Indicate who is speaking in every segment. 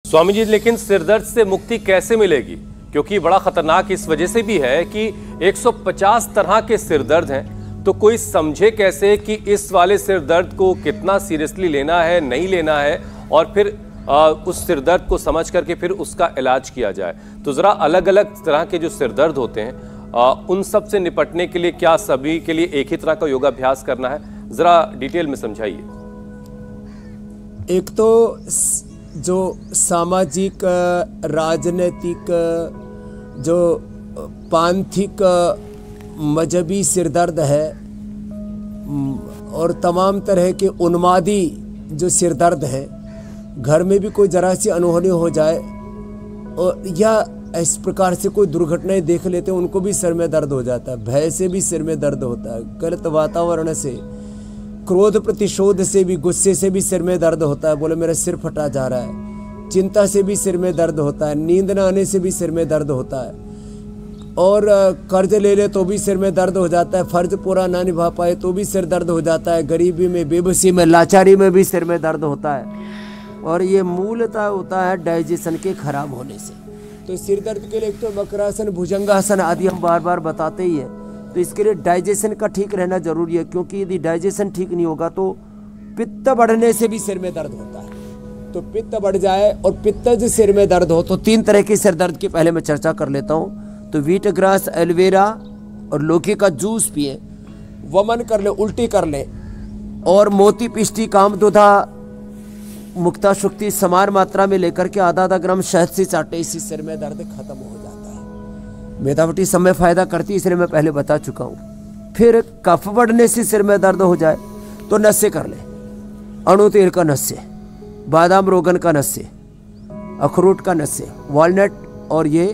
Speaker 1: स्वामी जी, लेकिन सिरदर्द से मुक्ति कैसे मिलेगी? क्योंकि बड़ा खतरनाक इस वजह से भी है कि 150 तरह के सिरदर्द हैं, तो कोई समझे कैसे कि इस वाले सिरदर्द को कितना सीरियसली लेना है, नहीं लेना है, और फिर उस सिरदर्द को समझ करके फिर उसका इलाज किया जाए। तो ज़रा अलग अलग तरह के जो सिरदर्द होते हैं उन सब से निपटने के लिए क्या सभी के लिए एक ही तरह का योगाभ्यास करना है? ज़रा डिटेल में समझाइए।
Speaker 2: एक तो जो सामाजिक, राजनीतिक, जो पांथिक, मजहबी सिरदर्द है, और तमाम तरह के उन्मादी जो सिरदर्द है, घर में भी कोई जरा सी अनहोनी हो जाए और या इस प्रकार से कोई दुर्घटनाएं देख लेते हैं, उनको भी सिर में दर्द हो जाता है। भय से भी सिर में दर्द होता है, गलत वातावरण से, क्रोध प्रतिशोध से भी, गुस्से से भी सिर में दर्द होता है, बोले मेरा सिर फटा जा रहा है। चिंता से भी सिर में दर्द होता है, नींद न आने से भी सिर में दर्द होता है, और कर्ज ले ले तो भी सिर में दर्द हो जाता है, फर्ज पूरा ना निभा पाए तो भी सिर दर्द हो जाता है, गरीबी में, बेबसी में, लाचारी में भी सिर में दर्द होता है। और ये मूलतः होता है डाइजेशन के खराब होने से। तो सिर दर्द के लिए एक तो मकरासन, भुजंगासन आदि हम बार बार बताते ही हैं। तो इसके लिए डाइजेशन का ठीक रहना जरूरी है, क्योंकि यदि डाइजेशन ठीक नहीं होगा तो पित्त बढ़ने से भी सिर में दर्द होता है। तो पित्त बढ़ जाए और पित्तज सिर में दर्द हो तो 3 तरह के सिर दर्द की पहले मैं चर्चा कर लेता हूँ। तो वीट ग्रास, एलोवेरा और लौकी का जूस पिए, वमन कर ले, उल्टी कर ले, और मोती पिष्टी, कामदुधा, मुक्ता शुक्ति समान मात्रा में लेकर के आधा ग्राम शहद से चाटे, इसी सिर में दर्द खत्म हो जाता है। मेथावटी समय फायदा करती है, इसलिए मैं पहले बता चुका हूँ। फिर कफ बढ़ने से सिर में दर्द हो जाए तो नस्से कर ले, अणु तेल का नस्से, बादाम रोगन का नस्से, अखरोट का नस्से, वॉलनट, और ये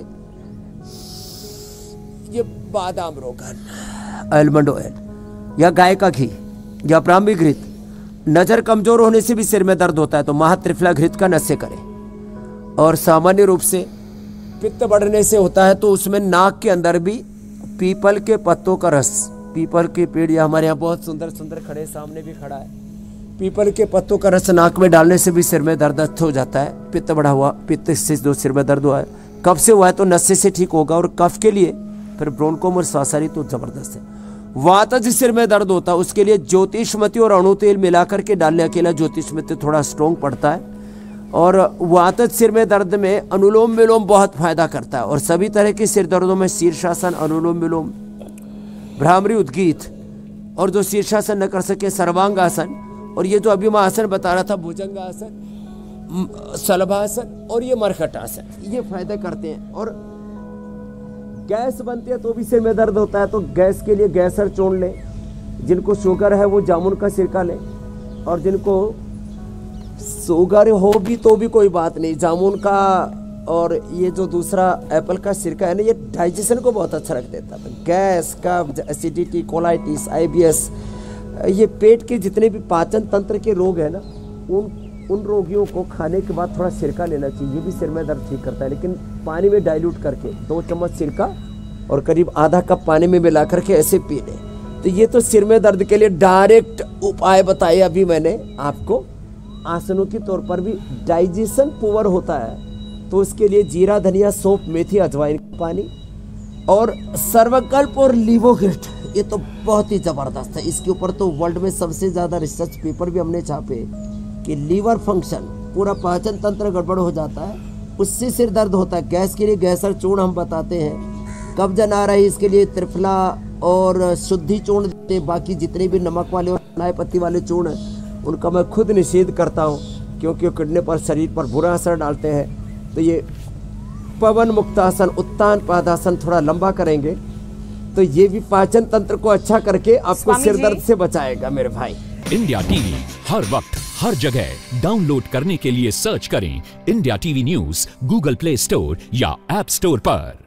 Speaker 2: बादाम रोगन, आलमंड ऑयल या गाय का घी या ब्राह्मी घृत। नजर कमजोर होने से भी सिर में दर्द होता है तो महात्रिफला घृत का नस्से करें। और सामान्य रूप से पित्त बढ़ने से होता है तो उसमें नाक के अंदर भी पीपल के पत्तों का रस, पीपल के पेड़ या हमारे यहाँ बहुत सुंदर सुंदर खड़े, सामने भी खड़ा है, पीपल के पत्तों का रस नाक में डालने से भी सिर में दर्द अच्छा हो जाता है। पित्त बढ़ा हुआ, पित्त से जो सिर में दर्द हुआ है, कफ से हुआ है तो नस्से से ठीक होगा। और कफ के लिए फिर ब्रोंकोम और श्वासारी तो जबरदस्त है। वातज सिर में दर्द होता है, उसके लिए ज्योतिषमती और अणु तेल मिलाकर के डालने, अकेला ज्योतिषमती थोड़ा स्ट्रॉन्ग पड़ता है। और वातज सिर में दर्द में अनुलोम विलोम बहुत फायदा करता है। और सभी तरह के सिर दर्दों में शीर्षासन, अनुलोम विलोम, भ्रामरी, उद्गीत, और जो शीर्षासन न कर सके सर्वांगासन, और ये जो अभी मैं आसन बता रहा था भुजंगासन, शलभासन और ये मरकटासन, ये फायदा करते हैं। और गैस बनती है तो भी सिर में दर्द होता है तो गैस के लिए गैसर चूर्ण ले, जिनको शुगर है वो जामुन का सिरका ले, और जिनको शुगर हो भी तो भी कोई बात नहीं, जामुन का और ये जो दूसरा एप्पल का सिरका है ना, ये डाइजेशन को बहुत अच्छा रख देता है। गैस का, एसिडिटी, कोलाइटिस, IBS, ये पेट के जितने भी पाचन तंत्र के रोग है ना, उन रोगियों को खाने के बाद थोड़ा सिरका लेना चाहिए। ये भी सिर में दर्द ठीक करता है, लेकिन पानी में डाइल्यूट करके 2 चम्मच सिरका और करीब आधा कप पानी में मिला करके ऐसे पी लें। तो ये तो सिर में दर्द के लिए डायरेक्ट उपाय बताए अभी मैंने आपको। आसनों के तौर पर भी डाइजेशन पुअर होता है तो उसके लिए जीरा, धनिया, सौंफ, मेथी, अजवाइन पानी, और सर्वकल्प और लीवोग्रिट, ये तो बहुत ही जबरदस्त है। इसके ऊपर तो वर्ल्ड में सबसे ज्यादा रिसर्च पेपर भी हमने छापे कि लीवर फंक्शन, पूरा पाचन तंत्र गड़बड़ हो जाता है, उससे सिर दर्द होता है। गैस के लिए गैसर चूर्ण हम बताते हैं, कब्ज ना रहे इसके लिए त्रिफला और शुद्धि चूर्ण देते हैं। बाकी जितने भी नमक वाले और नाय पत्ती वाले चूर्ण हैं उनका मैं खुद निषेध करता हूँ, क्योंकि किडनी पर, शरीर पर बुरा असर डालते हैं। तो ये पवन मुक्तासन, उत्तान पादासन थोड़ा लंबा करेंगे तो ये भी पाचन तंत्र को अच्छा करके आपको सिर दर्द से बचाएगा मेरे भाई।
Speaker 3: इंडिया टीवी हर वक्त हर जगह डाउनलोड करने के लिए सर्च करें India TV news Google Play Store या ऐप स्टोर पर।